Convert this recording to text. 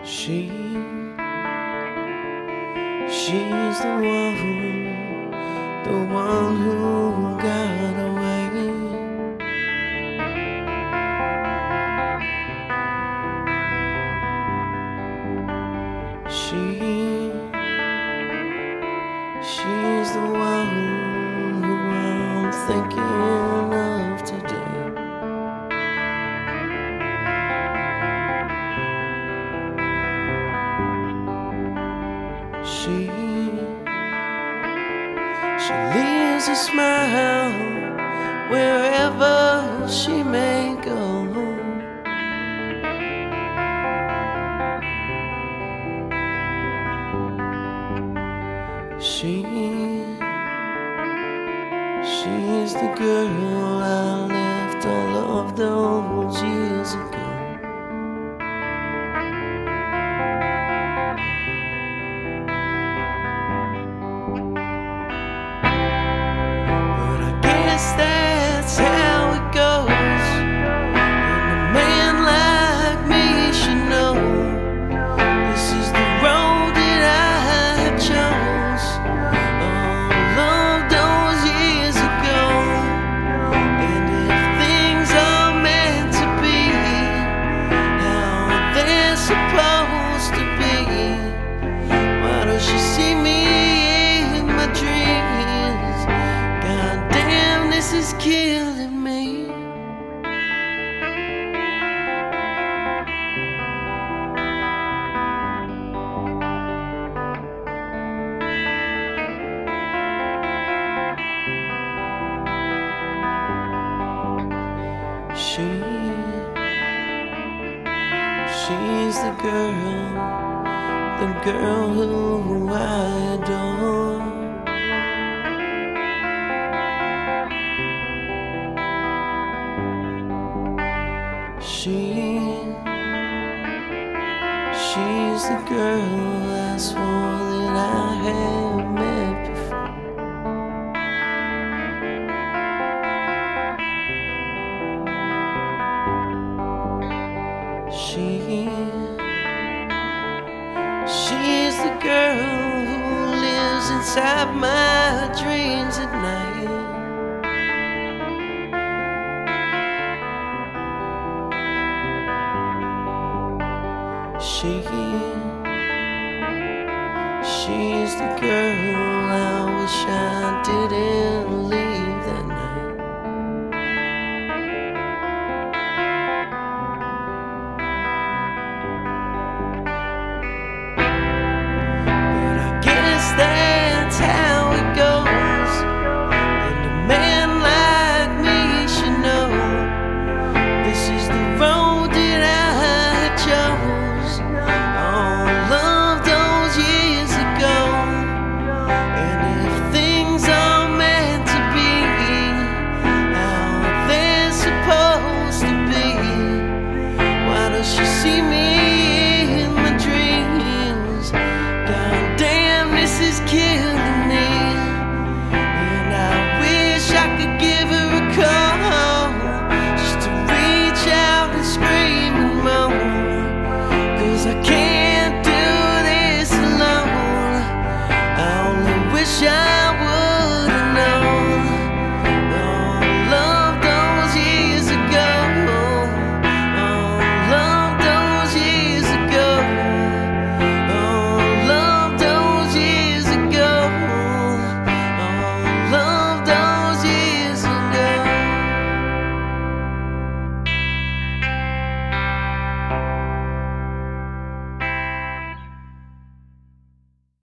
She's the one who got away. She's the one who I'm thinking of today. She leaves a smile wherever she may go. She's the girl I left all of those years ago. That's how it goes, and a man like me should know this is the road that I chose all of those years ago. And if things are meant to be how they're supposed to be, why don't she see me in my dreams? God damn, this is killing me. She's the girl who I adore. She's the girl I swore that I had met before. She's the girl who lives inside my dreams at night. She's the girl I wish I didn't live